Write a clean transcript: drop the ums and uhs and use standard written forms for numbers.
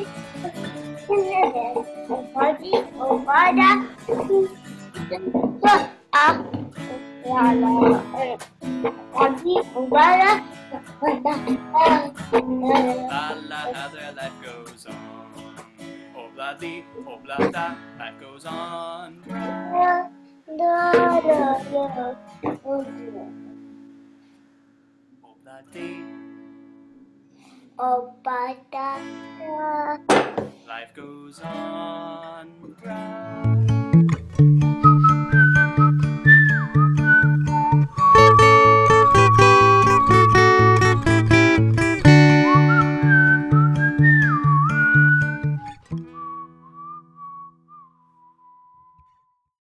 La la, how their life goes on. Obla dee, obla da, life goes on. Obla dee, life goes on.